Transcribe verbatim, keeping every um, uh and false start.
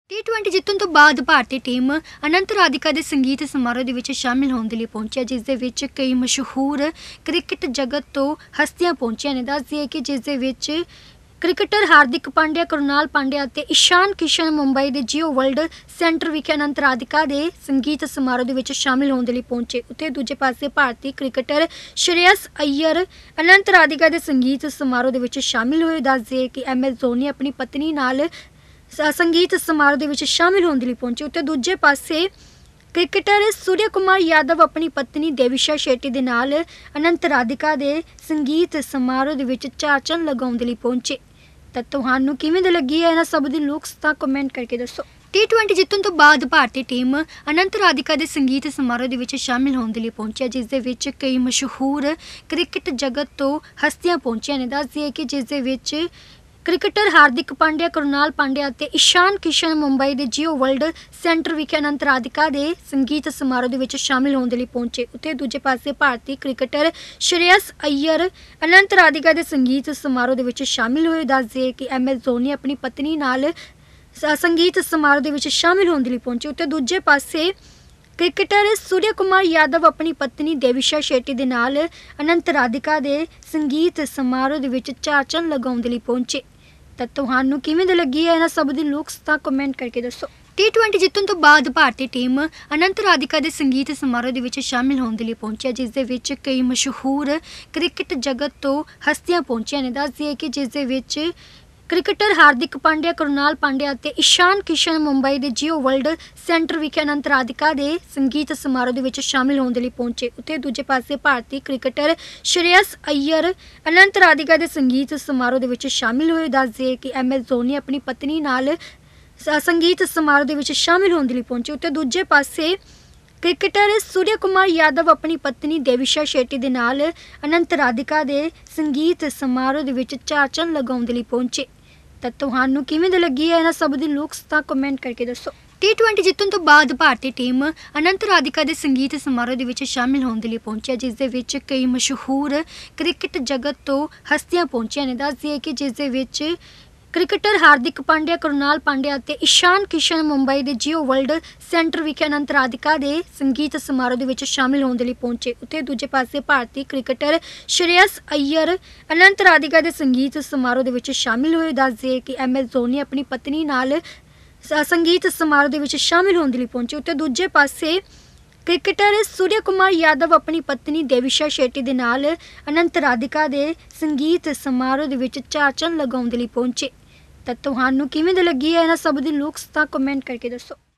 T twenty ਜਿੱਤਣ ਤੋਂ ਬਾਅਦ ਭਾਰਤੀ ਟੀਮ ਅਨੰਤ ਰਾਧਿਕਾ ਦੇ ਸੰਗੀਤ ਸਮਾਰੋਹ ਦੇ ਵਿੱਚ ਸ਼ਾਮਿਲ ਹੋਣ ਦੇ ਲਈ ਪਹੁੰਚੀ, ਜਿਸ ਦੇ ਵਿੱਚ ਕਈ ਮਸ਼ਹੂਰ ਕ੍ਰਿਕਟ ਜਗਤ ਤੋਂ ਹਸਤੀਆਂ ਪਹੁੰਚੀਆਂ ਨੇ। ਦੱਸ ਦਈਏ ਕਿ ਜਿਸ ਦੇ ਵਿੱਚ ਕ੍ਰਿਕਟਰ ਹਾਰਦਿਕ ਪਾਂਡਿਆ, ਕਰੁਣਾਲ ਪਾਂਡਿਆ ਅਤੇ ਇਸ਼ਾਨ ਕਿਸ਼ਨ ਮੁੰਬਈ ਦੇ ਜੀਓ ਵਰਲਡ ਸੈਂਟਰ ਵਿਖੇ ਅਨੰਤ ਰਾਧਿਕਾ ਦੇ ਸੰਗੀਤ ਸਮਾਰੋਹ ਦੇ ਵਿੱਚ ਸ਼ਾਮਿਲ ਹੋਣ ਦੇ ਲਈ ਪਹੁੰਚੇ। ਉੱਥੇ ਦੂਜੇ ਪਾਸੇ ਭਾਰਤੀ ਕ੍ਰਿਕਟਰ ਸ਼੍ਰੇਯਸ ਅਈਅਰ ਅਨੰਤ ਰਾਧਿਕਾ ਦੇ ਸੰਗੀਤ ਸਮਾਰੋਹ ਦੇ ਵਿੱਚ ਸ਼ਾਮਿਲ ਹੋਏ। ਦੱਸ ਦਈਏ ਕਿ ਐਮ ਐਸ ਧੋਨੀ ਆਪਣੀ ਪਤਨੀ ਨਾਲ ਸੰਗੀਤ ਸਮਾਰੋਹ ਦੇ ਵਿੱਚ ਸ਼ਾਮਿਲ ਹੋਣ ਦੇ ਲਈ ਪਹੁੰਚੇ। ਉੱਤੇ ਦੂਜੇ ਪਾਸੇ ਕ੍ਰਿਕਟਰ ਸੂਰਿਆ ਕੁਮਾਰ ਯਾਦਵ ਆਪਣੀ ਪਤਨੀ ਦੇਵਿਸ਼ਾ ਸ਼ੈਟੀ ਦੇ ਨਾਲ ਅਨੰਤ ਰਾਧਿਕਾ ਦੇ ਸੰਗੀਤ ਸਮਾਰੋਹ ਦੇ ਵਿੱਚ ਚਾਰ ਚੰਨ ਲਗਾਉਣ ਦੇ ਲਈ ਪਹੁੰਚੇ। ਤਾਂ ਤੁਹਾਨੂੰ ਕਿਵੇਂ ਦੀ ਲੱਗੀ ਹੈ ਇਹਨਾਂ ਸਭ ਦੀ ਲੁੱਕਸ ਤਾਂ ਕਮੈਂਟ ਕਰਕੇ ਦੱਸੋ। ਟੀ ट्वेंटी ਜਿੱਤਣ ਤੋਂ ਬਾਅਦ ਭਾਰਤੀ ਟੀਮ ਅਨੰਤ ਰਾਧਿਕਾ ਦੇ ਸੰਗੀਤ ਸਮਾਰੋਹ ਦੇ ਵਿੱਚ ਸ਼ਾਮਿਲ ਹੋਣ ਦੇ ਲਈ ਪਹੁੰਚੀ, ਜਿਸ ਦੇ ਵਿੱਚ ਕਈ ਮਸ਼ਹੂਰ ਕ੍ਰਿਕਟ ਜਗਤ ਤੋਂ ਹਸਤੀਆਂ ਪਹੁੰਚੀਆਂ ਨੇ। ਦੱਸ ਦਈਏ ਕਿ ਜਿਸ ਦੇ ਵਿੱਚ ਕ੍ਰਿਕਟਰ ਹਾਰਦਿਕ ਪਾਂਡਿਆ, ਕਰੁਣਾਲ ਪਾਂਡਿਆ ਅਤੇ ਇਸ਼ਾਨ ਕਿਸ਼ਨ ਮੁੰਬਈ ਦੇ ਜੀਓ ਵਰਲਡ ਸੈਂਟਰ ਵਿਖੇ ਅਨੰਤ ਰਾਧਿਕਾ ਦੇ ਸੰਗੀਤ ਸਮਾਰੋਹ ਦੇ ਵਿੱਚ ਸ਼ਾਮਿਲ ਹੋਣ ਦੇ ਲਈ ਪਹੁੰਚੇ। ਉੱਥੇ ਦੂਜੇ ਪਾਸੇ ਭਾਰਤੀ ਕ੍ਰਿਕਟਰ ਸ਼੍ਰੇਯਸ ਅਈਅਰ ਅਨੰਤ ਰਾਧਿਕਾ ਦੇ ਸੰਗੀਤ ਸਮਾਰੋਹ ਦੇ ਵਿੱਚ ਸ਼ਾਮਿਲ ਹੋਏ। ਦੱਸ ਦਈਏ ਕਿ ਐਮ ਐਸ ਧੋਨੀ ਆਪਣੀ ਪਤਨੀ ਨਾਲ ਸੰਗੀਤ ਸਮਾਰੋਹ ਦੇ ਵਿੱਚ ਸ਼ਾਮਿਲ ਹੋਣ ਦੇ ਲਈ ਪਹੁੰਚੇ। ਉੱਥੇ ਦੂਜੇ ਪਾਸੇ ਕ੍ਰਿਕਟਰ ਸੂਰਿਆ ਕੁਮਾਰ ਯਾਦਵ ਆਪਣੀ ਪਤਨੀ ਦੇਵਿਸ਼ਾ ਸ਼ੈਟੀ ਦੇ ਨਾਲ ਅਨੰਤ ਰਾਧਿਕਾ ਦੇ ਸੰਗੀਤ ਸਮਾਰੋਹ ਦੇ ਵਿੱਚ ਚਾਰ ਚੰਨ ਲਗਾਉਣ ਦੇ ਲਈ ਪਹੁੰਚੇ। ਤਾਂ ਤੁਹਾਨੂੰ ਕਿਵੇਂ ਦੀ ਲੱਗੀ ਹੈ ਇਹਨਾਂ ਸਭ ਦੀ ਲੁੱਕਸ ਤਾਂ ਕਮੈਂਟ ਕਰਕੇ ਦੱਸੋ। ਟੀ ट्वेंटी ਜਿੱਤਣ ਤੋਂ ਬਾਅਦ ਭਾਰਤੀ ਟੀਮ ਅਨੰਤ ਰਾਧਿਕਾ ਦੇ ਸੰਗੀਤ ਸਮਾਰੋਹ ਦੇ ਵਿੱਚ ਸ਼ਾਮਿਲ ਹੋਣ ਦੇ ਲਈ ਪਹੁੰਚੀ, ਜਿਸ ਦੇ ਵਿੱਚ ਕਈ ਮਸ਼ਹੂਰ ਕ੍ਰਿਕਟ ਜਗਤ ਤੋਂ ਹਸਤੀਆਂ ਪਹੁੰਚੀਆਂ ਨੇ। ਦੱਸ ਦਈਏ ਕਿ ਜਿਸ ਦੇ ਵਿੱਚ ਕ੍ਰਿਕਟਰ ਹਾਰਦਿਕ ਪਾਂਡਿਆ, ਕਰੁਣਾਲ ਪਾਂਡਿਆ ਅਤੇ ਇਸ਼ਾਨ ਕਿਸ਼ਨ ਮੁੰਬਈ ਦੇ ਜੀਓ ਵਰਲਡ ਸੈਂਟਰ ਵਿਖੇ ਅਨੰਤ ਰਾਧਿਕਾ ਦੇ ਸੰਗੀਤ ਸਮਾਰੋਹ ਦੇ ਵਿੱਚ ਸ਼ਾਮਿਲ ਹੋਣ ਦੇ ਲਈ ਪਹੁੰਚੇ। ਉੱਥੇ ਦੂਜੇ ਪਾਸੇ ਭਾਰਤੀ ਕ੍ਰਿਕਟਰ ਸ਼੍ਰੇਯਸ ਅਈਅਰ ਅਨੰਤ ਰਾਧਿਕਾ ਦੇ ਸੰਗੀਤ ਸਮਾਰੋਹ ਦੇ ਵਿੱਚ ਸ਼ਾਮਿਲ ਹੋਏ। ਦੱਸ ਦਈਏ ਕਿ ਐਮ ਐਸ ਧੋਨੀ ਆਪਣੀ ਪਤਨੀ ਨਾਲ ਸੰਗੀਤ ਸਮਾਰੋਹ ਦੇ ਵਿੱਚ ਸ਼ਾਮਿਲ ਹੋਣ ਦੇ ਲਈ ਪਹੁੰਚੇ। ਉੱਥੇ ਦੂਜੇ ਪਾਸੇ ਕ੍ਰਿਕਟਰ ਸੂਰਿਆ ਕੁਮਾਰ ਯਾਦਵ ਆਪਣੀ ਪਤਨੀ ਦੇਵਿਸ਼ਾ ਸ਼ੈਟੀ ਦੇ ਨਾਲ ਅਨੰਤ ਰਾਧਿਕਾ ਦੇ ਸੰਗੀਤ ਸਮਾਰੋਹ ਦੇ ਵਿੱਚ ਚਾਰ ਚੰਨ ਲਗਾਉਣ ਦੇ ਲਈ ਪਹੁੰਚੇ। ਤਾਂ ਤੁਹਾਨੂੰ ਕਿਵੇਂ ਦੀ ਲੱਗੀ ਹੈ ਇਹਨਾਂ ਸਭ ਦੀ ਲੁੱਕਸ ਤਾਂ ਕਮੈਂਟ ਕਰਕੇ ਦੱਸੋ। ਟੀ ट्वेंटी ਜਿੱਤਣ ਤੋਂ ਬਾਅਦ ਭਾਰਤੀ ਟੀਮ ਅਨੰਤ ਰਾਧਿਕਾ ਦੇ ਸੰਗੀਤ ਸਮਾਰੋਹ ਦੇ ਵਿੱਚ ਸ਼ਾਮਿਲ ਹੋਣ ਦੇ ਲਈ ਪਹੁੰਚੀ, ਜਿਸ ਦੇ ਵਿੱਚ ਕਈ ਮਸ਼ਹੂਰ ਕ੍ਰਿਕਟ ਜਗਤ ਤੋਂ ਹਸਤੀਆਂ ਪਹੁੰਚੀਆਂ ਨੇ। ਦੱਸ ਦਈਏ ਕਿ ਜਿਸ ਦੇ ਵਿੱਚ ਕ੍ਰਿਕਟਰ ਹਾਰਦਿਕ ਪਾਂਡਿਆ, ਕਰੁਣਾਲ ਪਾਂਡਿਆ ਅਤੇ ਇਸ਼ਾਨ ਕਿਸ਼ਨ ਮੁੰਬਈ ਦੇ ਜੀਓ ਵਰਲਡ ਸੈਂਟਰ ਵਿਖੇ ਅਨੰਤ ਰਾਧਿਕਾ ਦੇ ਸੰਗੀਤ ਸਮਾਰੋਹ ਦੇ ਵਿੱਚ ਸ਼ਾਮਿਲ ਹੋਣ ਦੇ ਲਈ ਪਹੁੰਚੇ। ਉੱਥੇ ਦੂਜੇ ਪਾਸੇ ਭਾਰਤੀ ਕ੍ਰਿਕਟਰ ਸ਼੍ਰੇਯਸ ਅਈਅਰ ਅਨੰਤ ਰਾਧਿਕਾ ਦੇ ਸੰਗੀਤ ਸਮਾਰੋਹ ਦੇ ਵਿੱਚ ਸ਼ਾਮਿਲ ਹੋਏ। ਦੱਸ ਦਈਏ ਕਿ ਐਮ ਐਸ ਧੋਨੀ ਆਪਣੀ ਪਤਨੀ ਨਾਲ ਸੰਗੀਤ ਸਮਾਰੋਹ ਦੇ ਵਿੱਚ ਸ਼ਾਮਿਲ ਹੋਣ ਦੇ ਲਈ ਪਹੁੰਚੇ। ਉੱਥੇ ਦੂਜੇ ਪਾਸੇ ਕ੍ਰਿਕਟਰ ਸੂਰਿਆ ਕੁਮਾਰ ਯਾਦਵ ਆਪਣੀ ਪਤਨੀ ਦੇਵਿਸ਼ਾ ਸ਼ੈਟੀ ਦੇ ਨਾਲ ਅਨੰਤ ਰਾਧਿਕਾ ਦੇ ਸੰਗੀਤ ਸਮਾਰੋਹ ਦੇ ਵਿੱਚ ਚਾਰ ਚੰਨ ਲਗਾਉਣ ਦੇ ਲਈ ਪਹੁੰਚੇ। ਤਾਂ ਤੁਹਾਨੂੰ ਕਿਵੇਂ ਦੀ ਲੱਗੀ ਹੈ ਇਹਨਾਂ ਸਭ ਦੀ ਲੁੱਕਸ ਤਾਂ ਕਮੈਂਟ ਕਰਕੇ ਦੱਸੋ।